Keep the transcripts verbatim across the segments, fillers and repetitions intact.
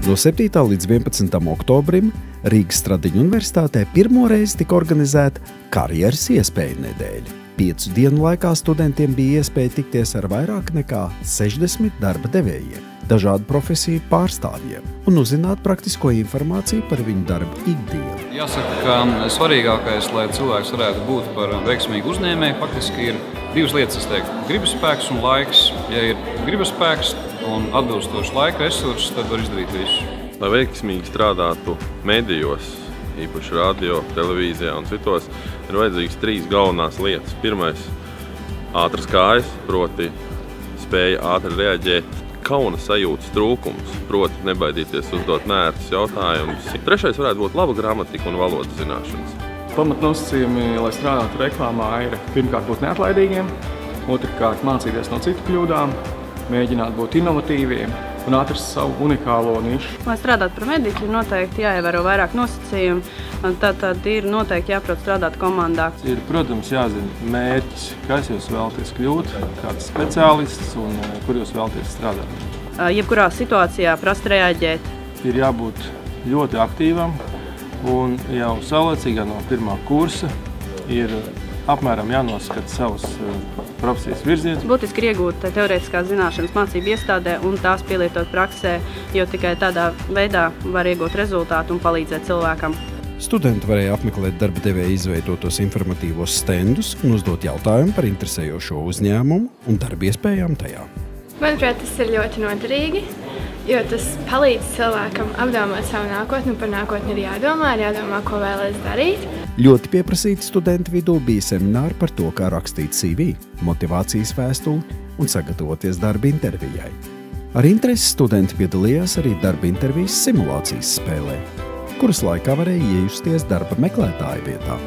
No septītā līdz vienpadsmitam oktobrim Rīgas Stradiņu universitātē pirmo reizi tika organizēta karjeras iespēju nedēļa. Piecu dienu laikā studentiem bija iespēja tikties ar vairāk nekā sešdesmit darba devējiem, dažādu profesiju pārstāvjiem un uzzināt praktisko informāciju par viņu darbu ikdienu. Jāsaka, ka svarīgākais, lai cilvēks varētu būt par veiksmīgu uzņēmēju, faktiski ir divas lietas, es teiktu, gribas un laiks. Ja ir gribas un atbilstoši laika resursi, tad var izdarīt visu. Lai veiksmīgi strādātu medijos, īpaši radio, televīzijā un citos, ir vajadzīgas trīs galvenās lietas. Pirmais – ātras kājas, proti spēja ātri reaģēt, kauna sajūtas trūkums, proti nebaidīties uzdot neērtus jautājumus. Trešais varētu būt laba gramatika un valodas zināšanas. Pamatnosacījumi, lai strādātu reklāmā, ir pirmkārt būt neatlaidīgiem, otrkārt mācīties no citu kļūdām, mēģināt būt inovatīviem un atrast savu unikālo nišu. Lai strādāt par mediķi, noteikti jāievēro vairāk nosacījumu, tad, tad ir noteikti jāprot strādāt komandā. Ir, protams, jāzina mērķis, kas jūs vēlaties kļūt, kāds speciālists un kur jūs vēlaties strādāt. Jebkurā situācijā prast reaģēt. Ir jābūt ļoti aktīvam un jau saulēcīgā no pirmā kursa ir apmēram jānoskata savas profesijas virziens. Būtiski ir iegūt teorētiskās zināšanas mācību iestādē un tās pielietot praksē, jo tikai tādā veidā var iegūt rezultātu un palīdzēt cilvēkam. Studenti varēja apmeklēt darba devēja izveidotos informatīvos stendus un uzdot jautājumu par interesējošo uzņēmumu un darba iespējām tajā. Manuprāt, tas ir ļoti noderīgi, jo tas palīdz cilvēkam apdomāt savu nākotni, un par nākotni ir jādomā, ir jādomā, ko vēlas darīt. Ļoti pieprasīti studentu vidū bija semināri par to, kā rakstīt C V, motivācijas vēstuli un sagatavoties darba intervijai. Ar interesi studenti piedalījās arī darba intervijas simulācijas spēlē, kuras laikā varēja iejusties darba meklētāju vietā.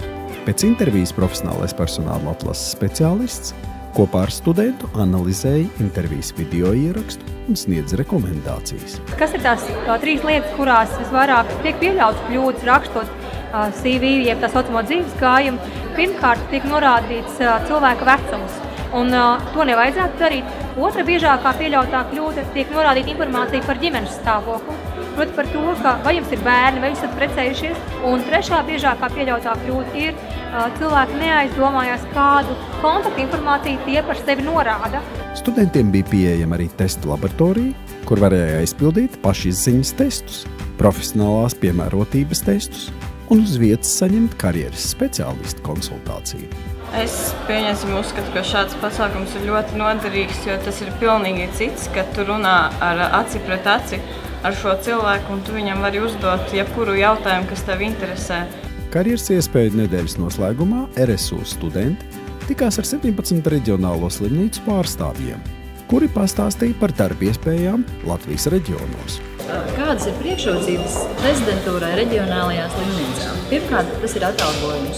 Pēc intervijas profesionālais personāla atlases speciālists kopā ar studentu analizēja intervijas video ierakstu un sniedz rekomendācijas. Kas ir tās tā, trīs lietas, kurās visvairāk tiek pieļauts kļūdas rakstot C V, jeb tā saucamo dzīves gājumu? Pirmkārt, tiek norādīts cilvēka vecums, un to nevajadzētu darīt. Otra biežākā pieļautā kļūda tiek norādīta informācija par ģimenes stāvokli, proti par to, ka vai jums ir bērni, vai jūs esat precējušies. Un trešā biežākā pieļautā kļūda ir cilvēki neaizdomājās, kādu kontaktu informāciju tie par sevi norāda. Studentiem bija pieejama arī testu laboratorija, kur varēja aizpildīt pašizziņas testus, profesionālās piemērotības testus un uz vietas saņemt karjeras speciālistu konsultāciju. Es pieņemsim uzskatu, ka šāds pasākums ir ļoti noderīgs, jo tas ir pilnīgi cits, ka tu runā ar aci pret aci ar šo cilvēku un tu viņam vari uzdot jebkuru jautājumu, kas tev interesē. Karjeras iespēju nedēļas noslēgumā R S U studenti tikās ar septiņpadsmit reģionālo slimnīcu pārstāvjiem, kuri pastāstīja par darba iespējām Latvijas reģionos. Kādas ir priekšrocības rezidentūrai reģionālajā slimnīcā? Pirmkārt, tas ir atalgojums.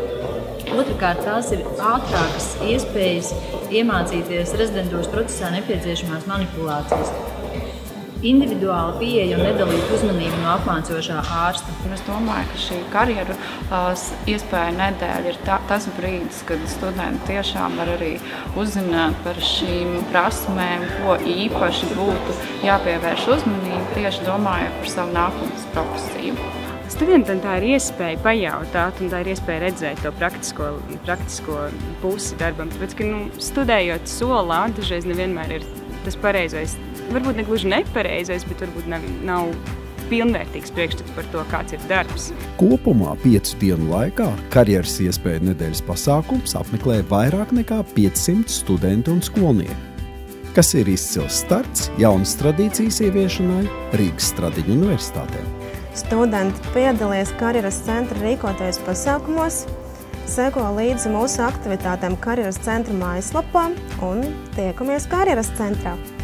Otrakārt, tās ir ātrākas iespējas iemācīties rezidentūras procesā nepieciešamās manipulācijas. Individuāla pieeja un nedalīt uzmanību no apmācošā ārsta. Es domāju, ka šī karjeru iespēja nedēļa ir tā, tas brīdis, kad studenti tiešām var arī uzzināt par šīm prasmēm, ko īpaši būtu jāpievērš uzmanību, tieši domājot par savu nākotnes profesiju. Studentiem tā ir iespēja pajautāt, un tā ir iespēja redzēt to praktisko, praktisko pusi darbam. Tāpēc, ka nu, studējot solā, dažreiz nevienmēr ir tas pareizais, varbūt ne gluži nepareizais, bet varbūt nav, nav pilnvērtīgs priekšstats par to, kāds ir darbs. Kopumā piecu dienu laikā karjeras iespēju nedēļas pasākums apmeklē vairāk nekā piecsimt studentu un skolnieku, kas ir izcils starts jaunas tradīcijas ieviešanai Rīgas Stradiņu universitātē. Studenti piedalījās karjeras centra rīkotajos pasākumos, seko līdzi mūsu aktivitātēm karjeras centra mājaslapā un tiekamies karjeras centrā.